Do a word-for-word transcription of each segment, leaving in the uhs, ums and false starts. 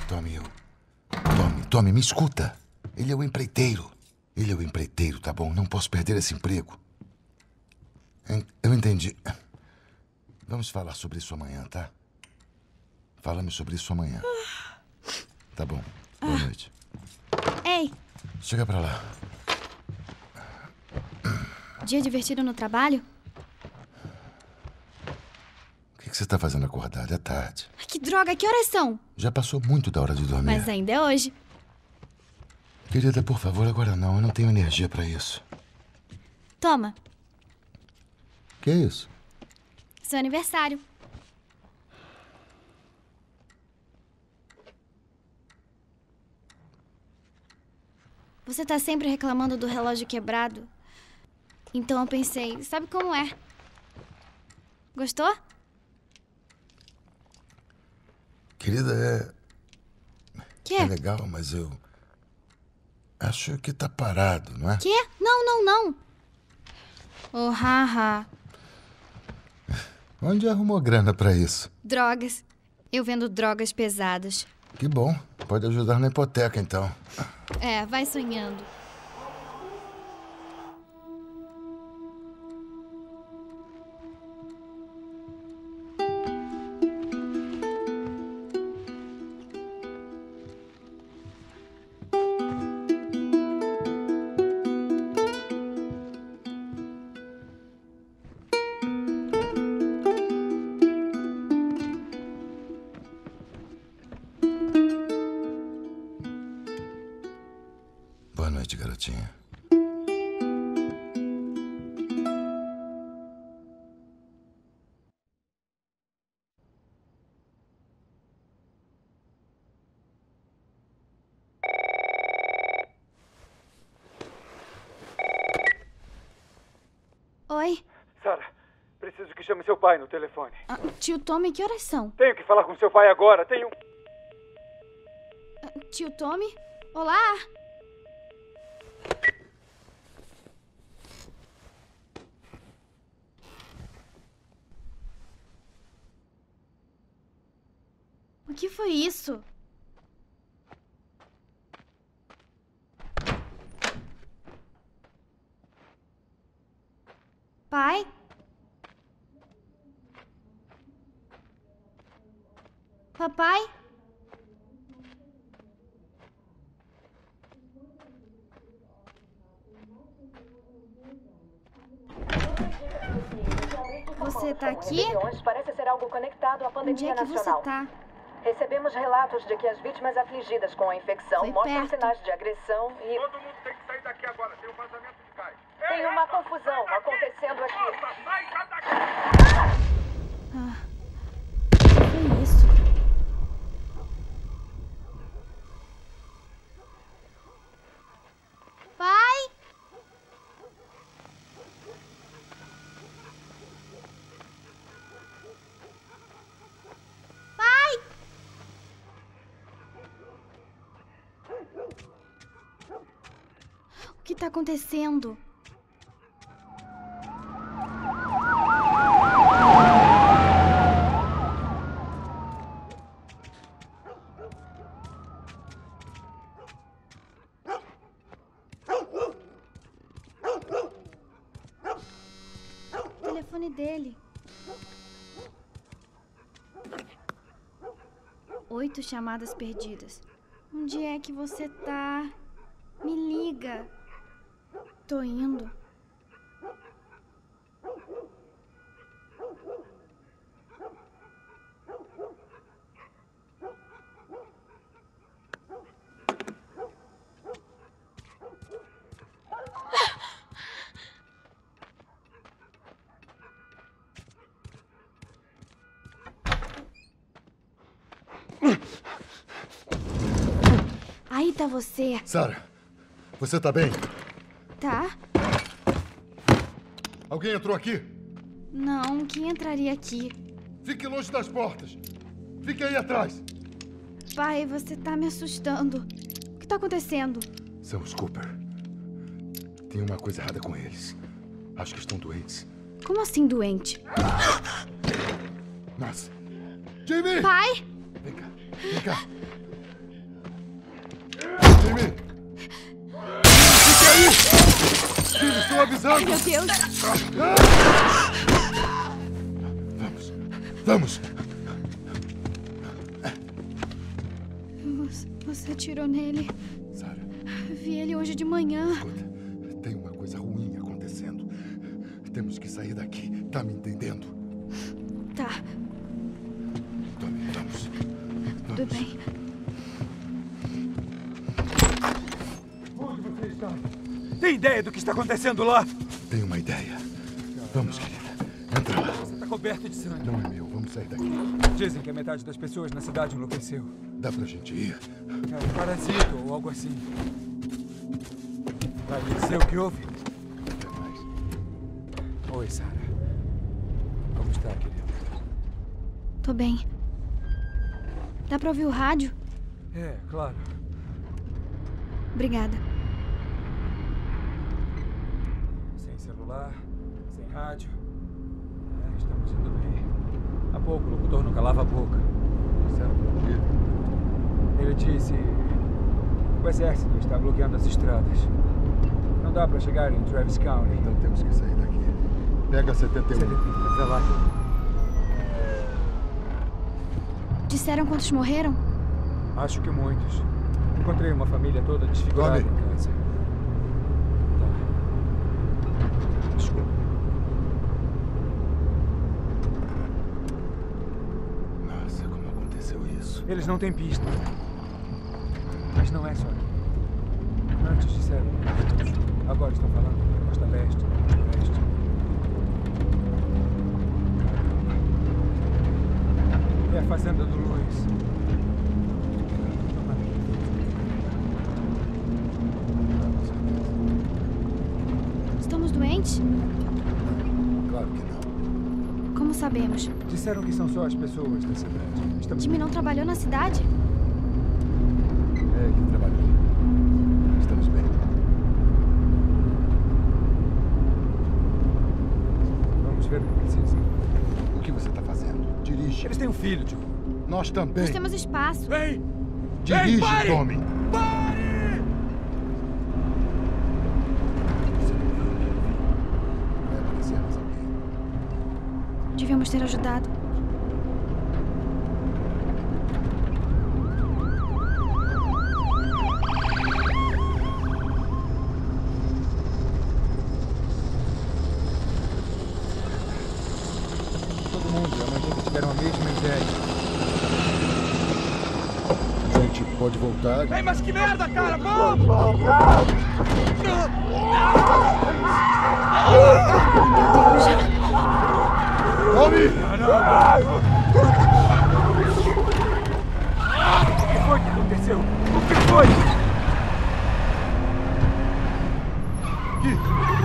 Tommy, eu... Tommy, Tommy, me escuta. Ele é o empreiteiro. Ele é o empreiteiro, tá bom? Não posso perder esse emprego. Eu entendi. Vamos falar sobre isso amanhã, tá? Fala-me sobre isso amanhã. Tá bom. Boa noite. Ei! Chega pra lá. Dia divertido no trabalho? O que você tá fazendo acordado? É tarde. Ai, que droga, que horas são? Já passou muito da hora de dormir. Mas ainda é hoje. Querida, por favor, agora não. Eu não tenho energia pra isso. Toma. Que é isso? Seu aniversário. Você tá sempre reclamando do relógio quebrado. Então eu pensei, sabe como é? Gostou? Querida, é... Quê? É legal, mas eu... Acho que tá parado, não é? Quê? Não, não, não. Oh, haha. Onde arrumou grana pra isso? Drogas. Eu vendo drogas pesadas. Que bom. Pode ajudar na hipoteca, então. É, vai sonhando. Boa noite, garotinha. Oi? Sara, preciso que chame seu pai no telefone. Ah, tio Tommy, que horas são? Tenho que falar com seu pai agora. Tenho... Ah, tio Tommy? Olá? O que foi isso? Pai? Papai? Você tá aqui? Parece ser algo conectado à pandemia Onde é que nacional. você tá? Recebemos relatos de que as vítimas afligidas com a infecção Foi mostram perto. sinais de agressão e... Todo mundo tem que sair daqui agora. Tem um vazamento de gás. Tem uma confusão acontecendo aqui. Nossa, sai já daqui! Ah, o que foi isso? Pai? Pai? O que tá acontecendo? O telefone dele. Oito chamadas perdidas. Onde é que você tá? Me liga. Tô indo. Aí tá você. Sara, você tá bem? Tá? Alguém entrou aqui? Não, quem entraria aqui? Fique longe das portas. Fique aí atrás. Pai, você tá me assustando. O que tá acontecendo? São os Cooper. Tem uma coisa errada com eles. Acho que estão doentes. Como assim doente? Nossa. Jimmy! Pai? Vem cá, vem cá. Ai, meu Deus! Vamos. Vamos. Você, você atirou nele. Sarah, Vi ele hoje de manhã. escuta. Tem uma coisa ruim acontecendo. Temos que sair daqui. Tá me entendendo? Tá, Tommy, vamos. tudo bem. Onde você está? Tem ideia do que está acontecendo lá? Tenho uma ideia. Vamos, querida. Entra lá. Você está coberto de sangue. Não é meu. Vamos sair daqui. Dizem que a metade das pessoas na cidade enlouqueceu. Dá pra gente ir? É um parasita ou algo assim. Vai me dizer o que houve? Até mais. Oi, Sarah. Como está, querida? Tô bem. Dá pra ouvir o rádio? É, claro. Obrigada. Sem celular, sem rádio. É, estamos indo bem. Há pouco o locutor não calava a boca. Disseram por quê? Ele disse... O exército está bloqueando as estradas. Não dá para chegar em Travis County. Então temos que sair daqui. Pega setenta e um. Vai pra lá. Disseram quantos morreram? Acho que muitos. Encontrei uma família toda desfigurada Tommy. em casa. Tá. Desculpa. Nossa, como aconteceu isso? Eles não têm pista. Mas não é só aqui. Antes disseram. Agora estão falando da costa leste, oeste. É a fazenda do Luiz. Estamos doentes? Claro que não. Como sabemos? Disseram que são só as pessoas da cidade. Estamos... Jimmy não trabalhou na cidade? É, ele trabalhou. Estamos bem. Vamos ver o que precisa. O que você está fazendo? Dirige. Eles têm um filho, Joe. Nós também. Nós temos espaço. Vem! Dirige, Ei, pare! Tommy. Pare! Você não viu o que eu vi? Vai aparecer mais alguém. Devíamos ter ajudado. Todo mundo e a mãe dele tiveram a mesma ideia. A gente pode voltar. Ei, mas que merda, cara! Vamos! Tommy! O que foi que aconteceu? O que foi? Aqui.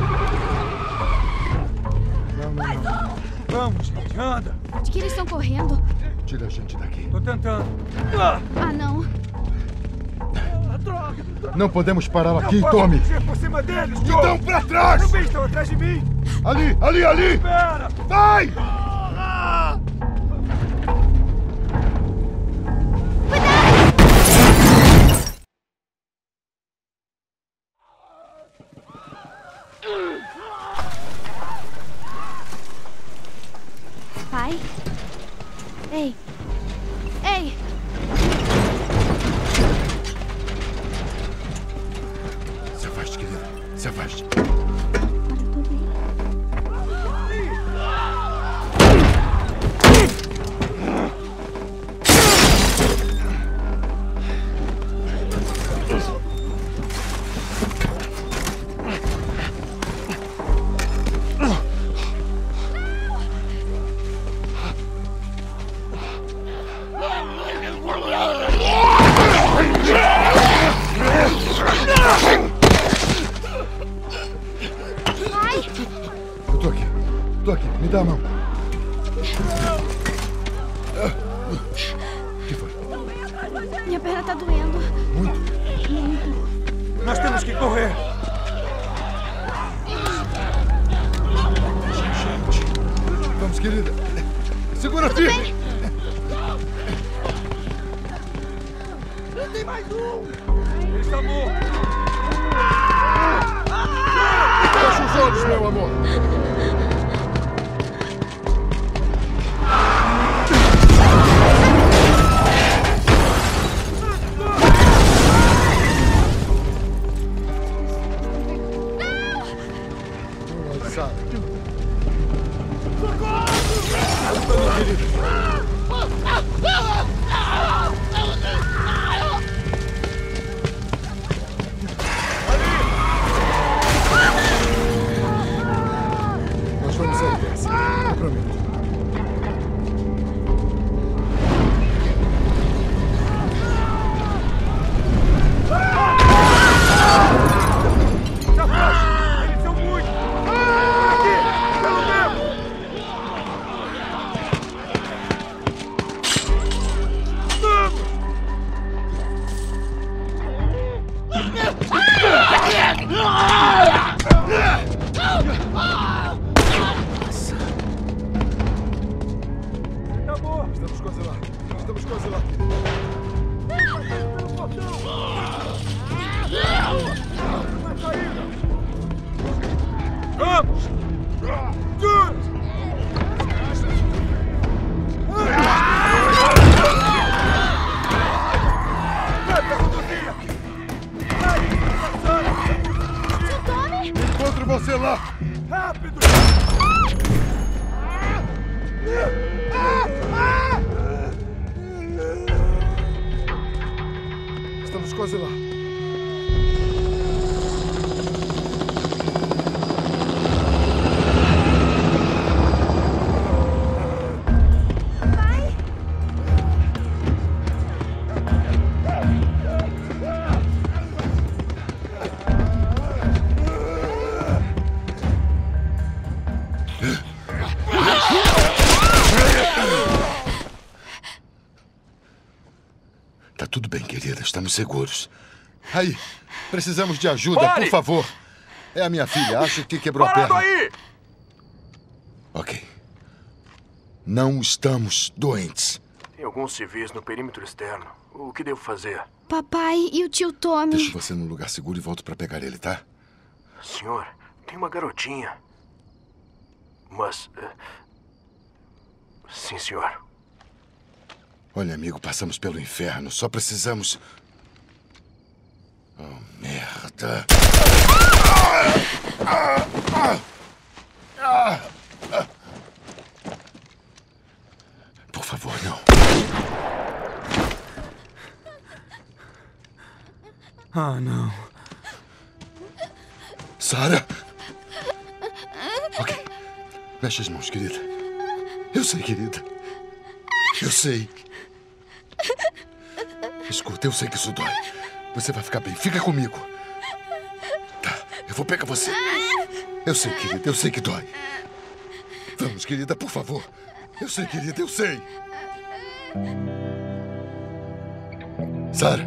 Não, não, não. Vamos, gente, anda! De que eles estão correndo? Tira a gente daqui. Tô tentando. Ah, Ah, não. droga! Não podemos parar aqui, Posso Tommy. descer por cima deles, Joe! Então pra trás! Eu vi, estão atrás de mim! Ali, ali, ali! Espera! Vai! Pai? Ei! Ei! Se afaste, querida. Se afaste. Agora eu tô bem. Eu tô aqui. Tô aqui. Me dá a mão. O que foi? Minha perna tá doendo. Muito? Nós temos que correr! Vamos, querida. Segura firme. Tem mais um! Ele está morto! Fecha os os olhos, meu amor. Nós vamos sair dessa, eu prometo. Estamos quase lá. Estamos quase lá. Vamos! Encontro você lá! Rápido! Estamos quase lá. Tá tudo bem, querida. Estamos seguros. Aí, precisamos de ajuda, Pare! por favor. É a minha filha. Acho que quebrou a Parado perna. aí! Ok. Não estamos doentes. Tem alguns civis no perímetro externo. O que devo fazer? Papai e o tio Tommy. Deixo você num lugar seguro e volto pra pegar ele, tá? Senhor, tem uma garotinha. Mas... eh, sim, senhor. Olha, amigo, passamos pelo inferno. Só precisamos... Oh, merda. Por favor, não. Ah, não. Sarah? Ok. Mexe as mãos, querida. Eu sei, querida. Eu sei. Escuta, eu sei que isso dói. Você vai ficar bem. Fica comigo. Tá, eu vou pegar você. Eu sei, querida, eu sei que dói. Vamos, querida, por favor. Eu sei, querida, eu sei. Sarah.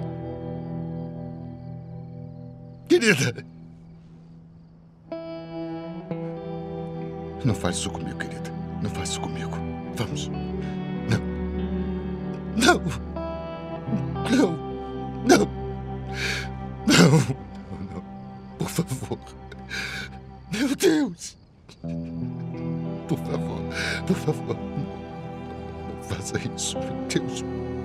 Querida. Não faz isso comigo, querida. Não faz isso comigo. Vamos. Não. Não. Não. Não. Não. Não. Por favor. Meu Deus. Por favor. Por favor. Não faça isso, meu Deus.